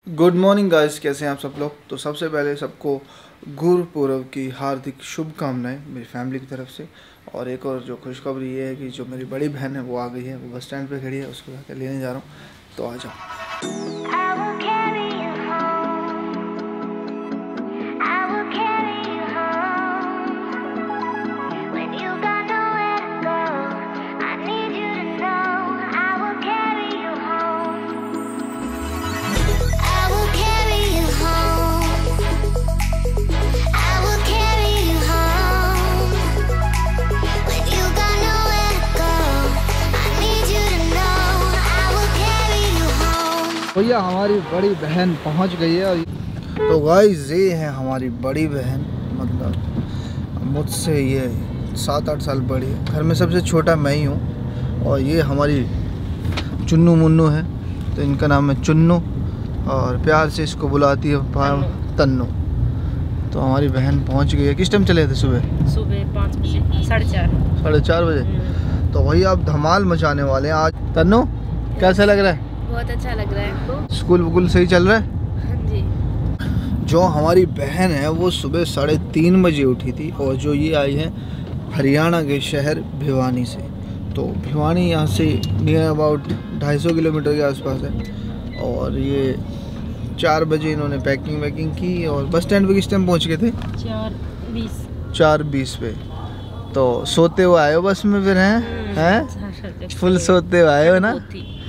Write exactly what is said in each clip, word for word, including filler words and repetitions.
Good morning guys, कैसे हैं आप सब लोग। तो सबसे पहले सबको गुरुपुरब की हार्दिक शुभकामनाएं मेरी फैमिली की तरफ से। और एक और जो खुशखबरी ये है कि जो मेरी बड़ी बहन है वो आ गई है, वो बस स्टैंड पे खड़ी है, उसको जाकर लेने जा रहा हूँ। तो आ जाओ। भैया हमारी बड़ी बहन पहुंच गई है। और तो गाइस ये है हमारी बड़ी बहन, मतलब मुझसे ये सात आठ साल बड़ी है। घर में सबसे छोटा मैं ही हूँ। और ये हमारी चुन्नू मुन्नू है, तो इनका नाम है चुन्नू और प्यार से इसको बुलाती है तन्नू। तो हमारी बहन पहुंच गई है। किस टाइम चले थे? सुबह सुबह पाँच बजे साढ़े चार साढ़े चार बजे। तो भैया आप धमाल मचाने वाले हैं आज। तन्नू कैसा लग रहा है? बहुत अच्छा लग रहा है। स्कूल वकूल सही चल रहा है? हाँ जी। जो हमारी बहन है वो सुबह साढ़े तीन बजे उठी थी और जो ये आई है हरियाणा के शहर भिवानी से। तो भिवानी यहाँ से नियर अबाउट ढाई सौ किलोमीटर के आसपास है। और ये चार बजे इन्होंने पैकिंग वैकिंग की और बस स्टैंड पे किस टाइम पहुँच गए थे? चार बीस चार बीस पे। तो सोते हुए आए हो बस में फिर? हैं हैं फुल सोते हुए आए हो ना?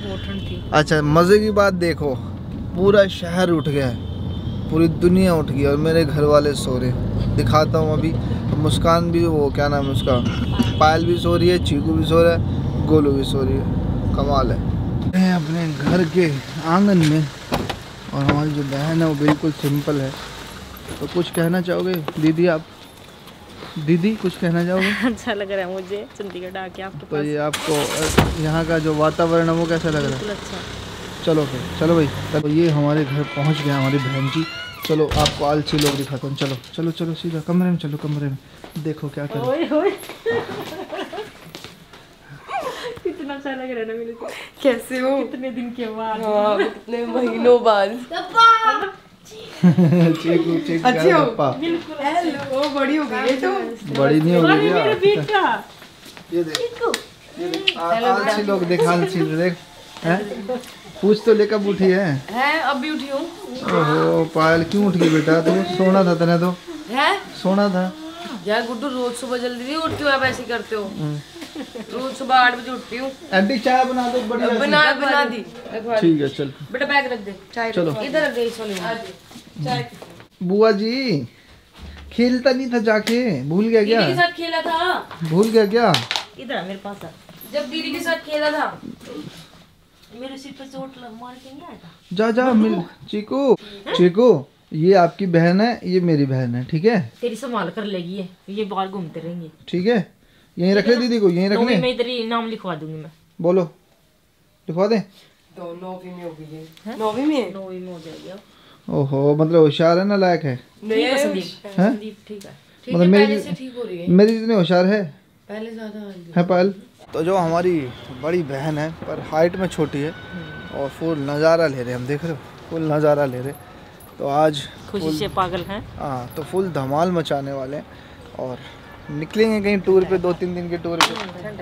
अच्छा, मज़े की बात देखो, पूरा शहर उठ गया है, पूरी दुनिया उठ गई और मेरे घर वाले सो रहे। दिखाता हूँ अभी। मुस्कान भी, वो क्या नाम है उसका, पायल भी सो रही है, चीकू भी सो रहा है, गोलू भी सो रही है। कमाल है। अपने घर के आंगन में और हमारी जो बहन है वो बिल्कुल सिंपल है। तो कुछ कहना चाहोगे दीदी? आप दीदी कुछ कहना चाहोगे? अच्छा लग रहा है मुझे चंडीगढ़ आके आपके तो ये आपको यहाँ का जो वातावरण है वो कैसा लग रहा है? अच्छा। चलो फिर चलो भाई। तो ये हमारे घर पहुँच गया हमारी बहन जी। चलो आपको आलसी लोग दिखाता हूँ। चलो चलो चलो सीधा कमरे में चलो। कमरे में देखो क्या कर रहे हो। कितना अच्छा लग रहा है ना मेरे को। कैसे हो? कितने दिन के बाद। हाँ, कितने महीनों बाद। चीकू चीकू अच्छी हो? बिल्कुल। हेलो, बड़ी हो गई है तो? बड़ी नहीं हो गई मेरा क्या? बेटा। ये देख ये देख आलसी लोग देख, आलसी देख हैं। पूछ तो लेकर उठी है। हैं अभी उठी हूँ। ओहो पायल क्यों उठ गई बेटा? तू सोना था तने तो हैं सोना था यार गुड्डू, रोज सुबह जल्दी नहीं उठती हो आप? ऐसे करते हो? रोज सुबह आठ बजे उठती हूँ। आंटी चाय बना दो बढ़िया। बना बना दी। ठीक है चल बेटा बैग रख दे। चाय चलो इधर रख दे इस वाले में। चाय। बुआ जी खेलता नहीं था जाके? भूल गया क्या? दीदी के साथ खेला था। भूल गया क्या? इधर आ मेरे पास आ। जब दीदी के साथ खेला था। मेरे सिर पे चोट मार के नहीं आया था? जा जा मिल। चीकू चीकू ये आपकी बहन है, ये मेरी बहन है, ठीक है? तेरी संभाल कर लेगी ये ये बाहर घूमते रहेंगे, ठीक है? यहीं रख ले दीदी को, यहीं रख ले। मैं इधर ही नाम लिखवा दूंगी। मैं बोलो लिखवा दे। तो नौवीं में हो गई है। नौवीं में नौवीं में हो जाएगी। ओहो मतलब होशियार है ना, लायक है। ठीक है संदीप। हैं? संदीप ठीक है। ठीक मतलब है, मेरी पहले से ठीक हो रही है। मेरी जितनी होशियार है पहले ज्यादा है पायल। तो जो हमारी बड़ी बहन है पर हाइट में छोटी है और फुल नज़ारा ले रहे, हम देख रहे हो, फुल नज़ारा ले रहे। तो आज खुशी से पागल हैं। हाँ, तो फुल धमाल मचाने वाले हैं और निकलेंगे कहीं टूर पे, दो तीन दिन के टूर पे।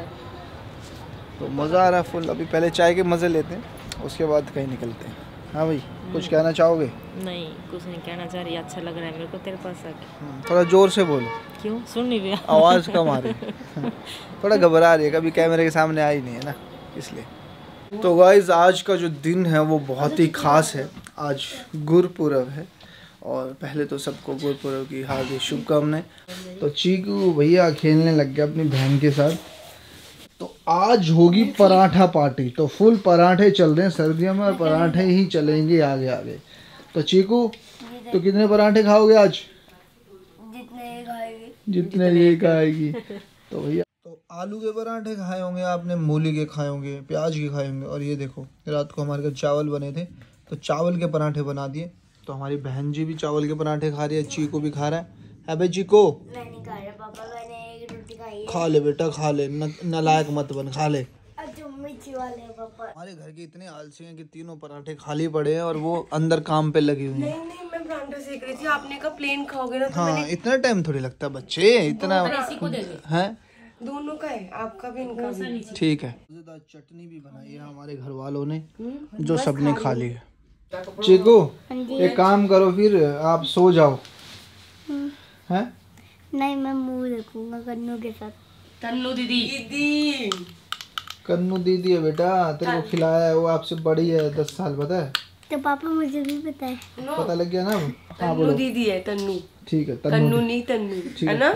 तो मज़ा आ रहा है फुल। अभी पहले चाय के मज़े लेते हैं, उसके बाद कहीं निकलते हैं। हाँ भाई कुछ कहना चाहोगे? नहीं कुछ नहीं कहना चाह रही। अच्छा लग रहा है मेरे को तेरे पास आके। थोड़ा ज़ोर से बोलो। क्यों सुन नहीं रही? आवाज़ कम आ रही है। थोड़ा घबरा रही है, कभी कैमरे के सामने आई नहीं है ना, इसलिए। तो गाइस आज का जो दिन है वो बहुत ही ख़ास है। आज गुरुपुरब है और पहले तो सबको गुरुपुरब की हार्दिक शुभकामनाएं। तो चीकू भैया खेलने लग गया अपनी बहन के साथ। तो आज होगी पराठा पार्टी। तो फुल पराठे चल रहे हैं सर्दियों में और पराठे ही चलेंगे आगे आगे। तो चीकू तो कितने पराठे खाओगे आज? जितने खाएगी जितने ये खाएगी। तो भैया तो आलू के पराठे खाए होंगे आपने, मूली के खाए होंगे, प्याज के खाए होंगे। और ये देखो रात को हमारे घर चावल बने थे तो चावल के पराठे बना दिए। तो हमारी बहन जी भी चावल के पराठे खा रही है, चीकू भी खा रहा है। है भाई चीकू? मैं नहीं खा रहा पापा, मैंने एक रोटी खाई है। खा ले बेटा खा ले, न, नालायक मत बन, खा ले। अच्छा मिर्ची वाले पापा। हमारे घर के इतने आलसी हैं कि तीनों पराठे खाली पड़े हैं और वो अंदर काम पे लगी हुई हैं। नहीं नहीं मैं पराठा सेक रही थी, आपने कहा प्लेन खाओगे ना तो हाँ मैंने इतना टाइम थोड़ी लगता बच्चे, इतना है। दोनों का है, आपका भी इनका भी। ठीक है। मजेदार चटनी भी बनाई है हमारे घर वालों ने जो सबने खा ली है। चीकू एक काम करो फिर आप सो जाओ। हैं? नहीं मैं मुंह देखूंगा कन्नू के साथ। तन्नू दीदी दीदी कन्नू दीदी है बेटा, तेरे को खिलाया है, वो आपसे बड़ी है दस साल, पता है? तो पापा मुझे भी पता है। पता लग गया ना? हाँ तन्नू बोलो। दीदी है तन्नू। ठीक है तन्नू नहीं तन्नू है ना।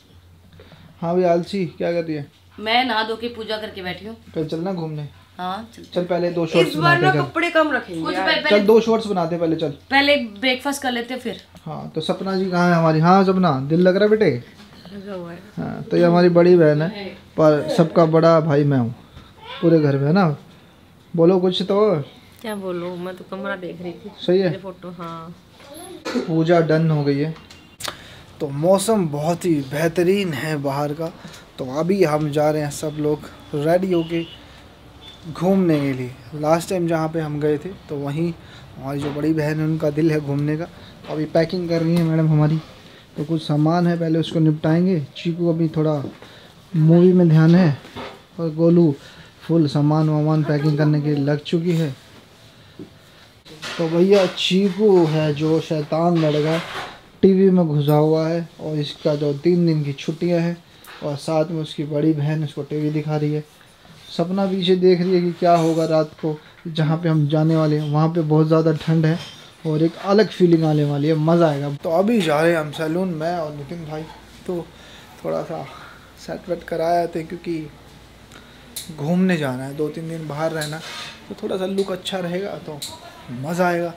हाँ भाई आलसी क्या कर रही है? मैं नहा धो के पूजा करके बैठी हूँ। कल चलना घूमने। हाँ चल। चल पहले दो शॉर्ट्स इस बार बनाते ना हैं। कपड़े कम रखेंगे कुछ यार। पहले चल दो शॉर्ट्स बनाते हैं पहले, चल। पहले ब्रेकफास्ट कर लेते हैं फिर। हाँ तो सपना जी कहाँ है हमारी? हाँ सपना दिल लग रहा है बेटे? लगा हुआ है। हाँ तो ये हमारी बड़ी बहन है, पर सबका बड़ा भाई मैं हूँ पूरे घर में, है ना? बोलो कुछ तो। क्या बोलूँ, मैं तो कमरा देख रही थी। सही है। फोटो हाँ। पूजा डन हो गई है। तो मौसम बहुत ही बेहतरीन है बाहर का। तो अभी हम जा रहे हैं सब लोग रेडी होके घूमने के लिए। लास्ट टाइम जहाँ पे हम गए थे तो वहीं हमारी जो बड़ी बहन है उनका दिल है घूमने का। तो अभी पैकिंग कर रही है मैडम हमारी, तो कुछ सामान है पहले उसको निपटाएंगे। चीकू अभी थोड़ा मूवी में ध्यान है और गोलू फुल सामान वामान पैकिंग करने के लिए लग चुकी है। तो भैया चीकू है जो शैतान लड़का टीवी में घुसा हुआ है और इसका जो तीन दिन की छुट्टियां हैं और साथ में उसकी बड़ी बहन उसको टीवी दिखा रही है। सपना पीछे देख रही है कि क्या होगा रात को जहाँ पे हम जाने वाले हैं। वहाँ पे बहुत ज़्यादा ठंड है और एक अलग फीलिंग आने वाली है, मज़ा आएगा। तो अभी जा रहे हैं हम सैलून, मैं और नितिन भाई। तो थोड़ा सा सेट वेट कराया थे क्योंकि घूमने जाना है, दो तीन दिन बाहर रहना, तो थोड़ा सा लुक अच्छा रहेगा तो मज़ा आएगा।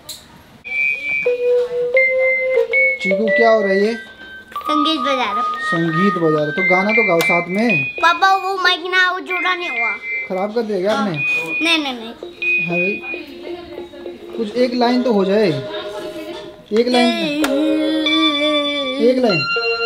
चीकू क्या हो रहा है ये? संगीत बजा रहा। संगीत बजा रहा, तो गाना तो गाओ साथ में। पापा वो माइक ना वो जोड़ा नहीं हुआ। खराब कर दिया क्या आपने? नहीं नहीं नहीं। है भाई, कुछ एक लाइन तो हो जाए। एक लाइन, एक लाइन।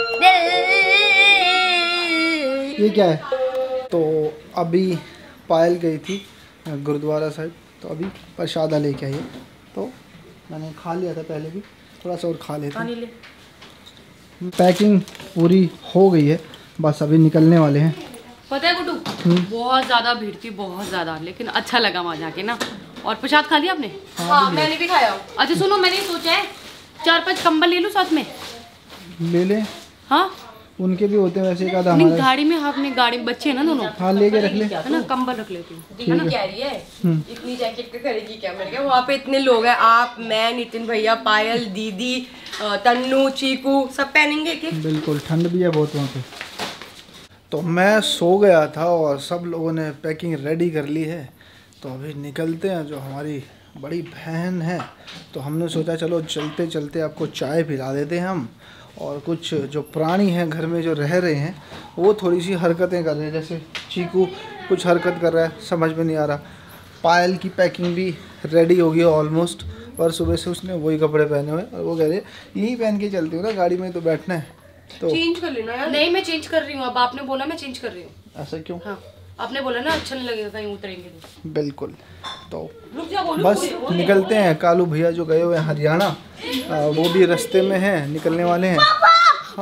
ये क्या है? तो अभी पायल गई थी गुरुद्वारा साहिब, तो अभी प्रसादा लेके आई है। तो मैंने खा लिया था पहले भी, थोड़ा सा और खा लेते। पैकिंग पूरी हो गई है, बस अभी निकलने वाले हैं। पता है गुड्डू, बहुत ज्यादा भीड़ थी, बहुत ज्यादा, लेकिन अच्छा लगा वहाँ जाके ना। और प्रसाद खा लिया आपने? हाँ मैंने भी खाया। अच्छा सुनो, मैंने सोचा है चार पांच कंबल ले लूं साथ में। ले ले। हाँ उनके भी होते हैं वैसे, एक आधा नहीं हमारा। गाड़ी में, हाँ अपनी गाड़ी में बच्चे हैं ना दोनों। हाँ लेके रख ले, है ना, कंबल रख लेती हूँ। दीदी कह रही है इतनी जैकेट का करेगी क्या? मैंने कहा वहाँ पे इतने लोग हैं, आप, मैं, नितिन भैया, पायल दीदी, तन्नू, चीकू सब पहनेंगे कि? बिल्कुल ठंड भी है बहुत वहाँ पे। तो मैं सो गया था और सब लोगों ने पैकिंग रेडी कर ली है। तो अभी निकलते हैं। जो हमारी बड़ी बहन है तो हमने सोचा चलो चलते चलते आपको चाय पिला देते हैं हम। और कुछ जो प्राणी हैं घर में जो रह रहे हैं वो थोड़ी सी हरकतें कर रहे हैं, जैसे चीकू कुछ हरकत कर रहा है, समझ में नहीं आ रहा। पायल की पैकिंग भी रेडी हो गई ऑलमोस्ट, और सुबह से उसने वही कपड़े पहने हुए और वो कह रहे हैं यही पहन के चलती हूँ ना, गाड़ी में तो बैठना है। तो चेंज कर लेना यार। नहीं मैं चेंज कर रही हूँ, अब आपने बोला मैं चेंज कर रही हूँ। ऐसा क्यों? हाँ आपने बोला ना अच्छा नहीं लगेगा कहीं उतरेंगे तो। बिल्कुल। तो रुक जा बोलू। बस निकलते हैं। कालू भैया जो गए हुए हैं हरियाणा, आ, वो भी रास्ते में हैं, निकलने वाले हैं। हाँ।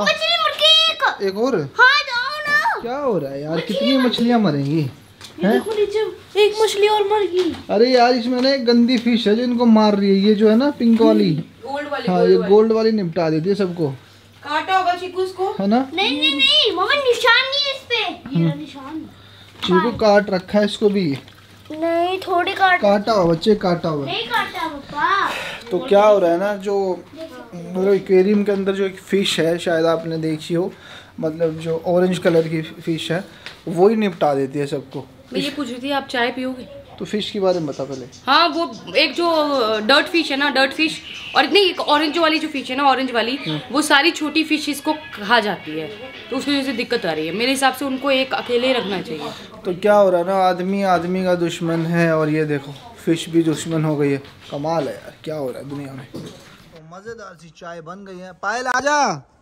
एक और? हाँ जाओ ना। क्या हो रहा है यार, कितनी मछलियाँ मरेंगी? हैं? एक मछली और मर गई। अरे यार इसमें ना एक गंदी फिश है जो इनको मार रही है, ये जो है ना पिंक वाली। गोल्ड वाली। हाँ ये गोल्ड वाली निपटा देती है सबको, काटा होगा चीकू उसको। है ना? नहीं नहीं नहीं मामा, निशान नहीं है इस पे। ये निशान चीकू काट रखा है इसको भी। नहीं, थोड़ी काट काटा हुआ बच्चे, काटा हुआ। नहीं काटा पापा। तो क्या हो रहा है ना, जो मतलब एक्वेरियम के अंदर जो एक फ़िश है, शायद आपने देखी हो, मतलब जो ऑरेंज कलर की फ़िश है, वही निपटा देती है सबको। मैं ये पूछ रही थी आप चाय पियोगे? तो फ़िश के बारे में बता पहले। हाँ वो एक जो डर्ट फिश है ना, डर्ट फिश, और इतनी एक ऑरेंज वाली जो फिश है ना, ऑरेंज वाली, वो सारी छोटी फिश इसको खा जाती है, तो उसकी वजह से दिक्कत आ रही है। मेरे हिसाब से उनको एक अकेले रखना चाहिए। तो क्या हो रहा है ना, आदमी आदमी का दुश्मन है, और ये देखो फिश भी दुश्मन हो गई है। कमाल है यार, क्या हो रहा है दुनिया में। तो मज़ेदार सी चाय बन गई है। पायल आजा,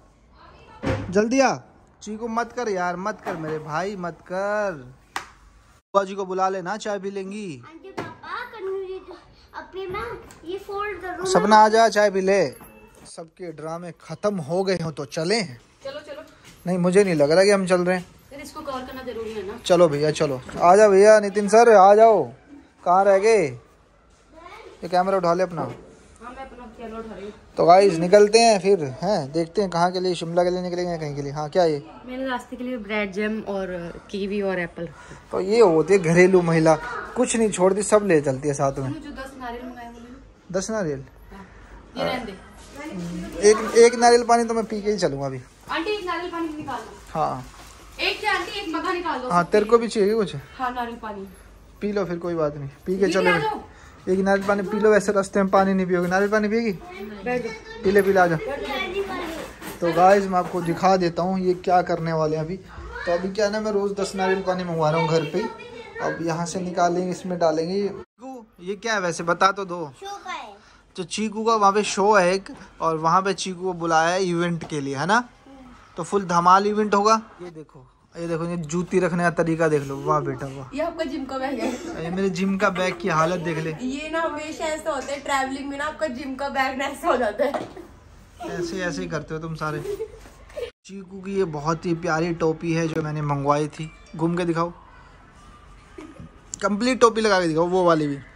जल्दी आ। चीकू मत कर यार, मत कर मेरे भाई, मत कर। बुआ जी को बुला लेना, चाय पी लेंगी। ये मैं ये फोल्ड करूँ। सपना आ जा, चाय पी ले। सबके ड्रामे खत्म हो गए हो तो चलें। चलो चलो। नहीं मुझे नहीं लग रहा कि हम चल रहे हैं। फिर इसको कवर करना जरूरी है ना। चलो भैया चलो, आ जाओ भैया। नितिन सर आ जाओ। कहाँ रह गए? ये कैमरा उठा ले अपना। हाँ मैं अपना कैमरा उठा रही हूँ। तो गाइस निकलते हैं फिर, हैं देखते हैं कहाँ के लिए, शिमला के लिए निकलेंगे कहीं के लिए। हाँ क्या ये मैंने रास्ते के लिए ब्रेड जैम और कीवी और एप्पल। तो ये होती है घरेलू महिला, कुछ नहीं छोड़ती, सब ले चलती है साथ में। जो दस नारियल मंगाए वो दस नारियल? ये रहने दे। एक एक नारियल पानी तो मैं पी के ही चलूंगा अभी। आंटी एक नारियल पानी निकालना। हाँ एक क्या आंटी एक मग्गा निकाल दो। हाँ तेरे को भी चाहिए कुछ? हाँ नारियल पानी पी लो फिर, कोई बात नहीं, पी के पी चलो। के आ जाओ। एक नारियल पानी पी लो, वैसे रास्ते में पानी नहीं पियोगे। नारियल पानी पिएगी? पी ले पी ले, आ जा। तो गाइस मैं आपको दिखा देता हूँ ये क्या करने वाले हैं अभी। तो अभी क्या ना, मैं रोज़ दस नारियल पानी मंगवा रहा हूँ घर पे। अब यहाँ से निकालेंगे, इसमें डालेंगे। ये क्या है वैसे, बता तो दो। शो का है। तो चीकू का वहाँ पे शो है एक, और वहाँ पे चीकू को बुलाया है इवेंट के लिए, है ना। तो फुल धमाल इवेंट होगा। ये देखो, ये देखो, ये जूती रखने का तरीका देख लो। वाह बेटा वाह। ये आपका जिम का बैग है। ये मेरे जिम का बैग की हालत देख ले। ये ना हमेशा ऐसा होता है ट्रैवलिंग में ना, आपका जिम का बैग ना ऐसा हो जाता है। ऐसे ऐसे ही करते हो तुम सारे। चीकू की ये बहुत ही प्यारी टोपी है जो मैंने मंगवाई थी। घूम के दिखाओ, कंप्लीट टोपी लगा के दिखाओ, वो वाली भी।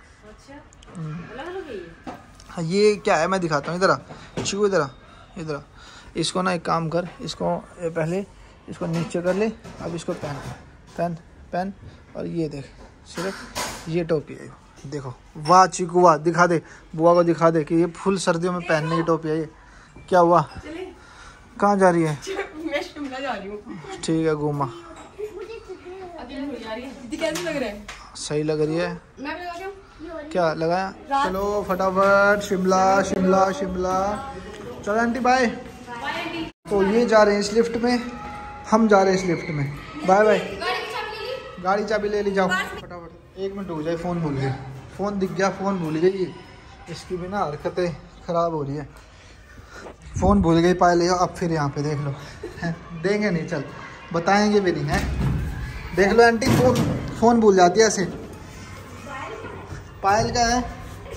हाँ ये क्या है मैं दिखाता हूँ। इधर आ चीकू, इधर आ, इधर आ। इसको ना एक काम कर, इसको ये पहले इसको नीचे कर ले। अब इसको पहन पहन पहन और ये देख, सिर्फ ये टोपी है। देखो वाह चीकू वाह, दिखा दे बुआ को, दिखा दे कि ये फुल सर्दियों में पहनने की टोपी है। ये क्या हुआ, कहाँ जा रही है? मैं शिमला जा रही हूँ। ठीक है घूमा। कैसे लग रहा है? सही लग रही है। मैं भी लगा दूं? क्या लगाया? चलो फटाफट शिमला शिमला शिमला। चलो आंटी बाय। तो ये जा रहे हैं इस लिफ्ट में, हम जा रहे हैं इस लिफ्ट में। Bye bye. गाड़ी चाबी ले ली, जाओ फटाफट। एक मिनट हो जाए, फ़ोन भूल गई। फ़ोन दिख गया, फ़ोन भूल गई। इसकी भी ना हरकतें ख़राब हो रही है। फ़ोन भूल गई पायल, अब फिर यहाँ पे देख लो। देंगे नहीं, चल बताएंगे भी नहीं है। देख लो आंटी, फ़ोन फ़ोन भूल जाती है ऐसे। पायल का है,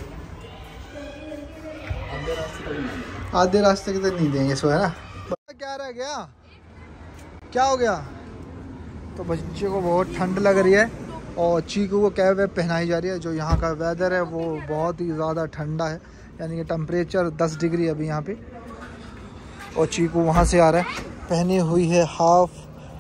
आधे रास्ते के तो नहीं देंगे इसको, है ना। क्या रह गया, क्या हो गया? तो बच्चे को बहुत ठंड लग रही है और चीकू को कैप वैप पहनाई जा रही है। जो यहाँ का वेदर है वो बहुत ही ज़्यादा ठंडा है, यानी कि टेम्परेचर दस डिग्री अभी यहाँ पे। और चीकू वहाँ से आ रहा है, पहनी हुई है half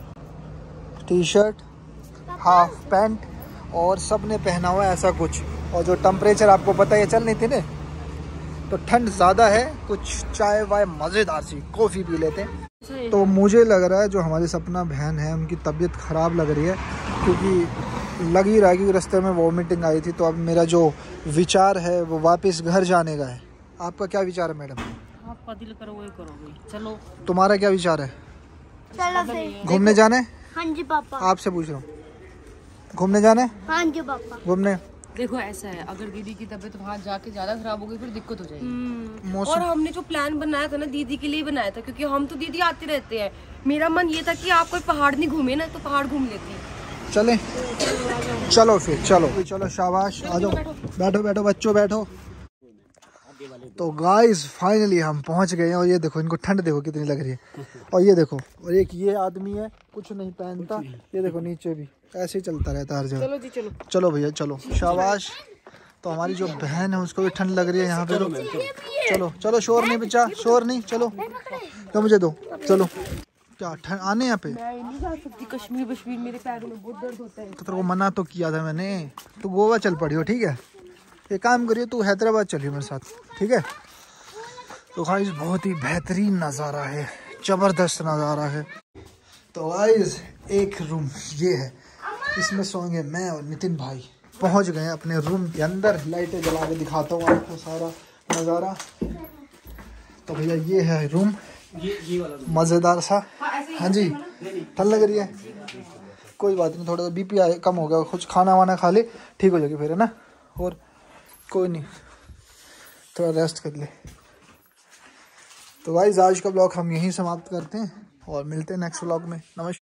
T shirt half pant, और सब ने पहना हुआ है ऐसा कुछ। और जो टेम्परेचर आपको पता है, चल नहीं थी ना, तो ठंड ज़्यादा है। कुछ चाय वाय मज़ेदार सी कॉफ़ी पी लेते हैं। तो मुझे लग रहा है जो हमारी सपना बहन है उनकी तबीयत ख़राब लग रही है, क्योंकि लग ही रहा है कि रास्ते में वॉमिटिंग आई थी। तो अब मेरा जो विचार है वो वापस घर जाने का है। आपका क्या विचार है मैडम? आपका दिल करो वही करोगे। चलो तुम्हारा क्या विचार है? चलो फिर घूमने जाना है? हाँ जी पापा। आपसे पूछ रहा हूँ, घूमने जाना है? हाँ जी पापा। घूमने देखो ऐसा है, अगर दीदी की तबीयत वहाँ जाके ज्यादा खराब हो गई फिर दिक्कत हो जाएगी। और मौसम हमने जो प्लान बनाया था ना दीदी के लिए बनाया था, क्योंकि हम तो दीदी आते रहते हैं। मेरा मन ये था कि आप कोई पहाड़ नहीं घूमे ना, तो पहाड़ घूम लेती। चले चलो फिर, चलो चलो शाबाश, आ जाओ, बैठो बैठो बच्चों बैठो। तो गाइस फाइनली हम पहुंच गए हैं। और ये देखो, इनको ठंड देखो कितनी लग रही है। और ये देखो, और एक ये आदमी है कुछ नहीं पहनता, ये देखो नीचे भी ऐसे ही चलता रहता है हर जगह। चलो जी चलो चलो भैया चलो, शाबाश। तो हमारी जो बहन है उसको भी ठंड लग रही है यहाँ पे। चलो चलो, शोर नहीं बचा, शोर नहीं। चलो तो मुझे दो, चलो। क्या ठंड आने यहाँ पे? मैं नहीं जा सकती कश्मीर कश्मीर, मेरे पैरों में बहुत दर्द होता है। तो तेरे को मना तो किया था मैंने, तू गोवा चल पड़ी हो, ठीक है। एक काम करिए, तू हैदराबाद चलिए मेरे साथ, ठीक है। तो गाइस बहुत ही बेहतरीन नज़ारा है, ज़बरदस्त नज़ारा है। तो गाइस एक रूम ये है, इसमें सोएंगे मैं और नितिन भाई। पहुंच गए अपने रूम के अंदर, लाइटें जला के दिखाता हूँ आपको सारा नज़ारा। तो भैया ये है रूम, मज़ेदार सा। हाँ जी, ठंड लग रही है, कोई बात नहीं, थोड़ा बीपी आए कम हो गया, कुछ खाना वाना खा ले ठीक हो जाएगी फिर, है ना। और कोई नहीं, थोड़ा रेस्ट कर ले। तो गाइस आज का ब्लॉग हम यहीं समाप्त करते हैं और मिलते हैं नेक्स्ट ब्लॉग में। नमस्कार।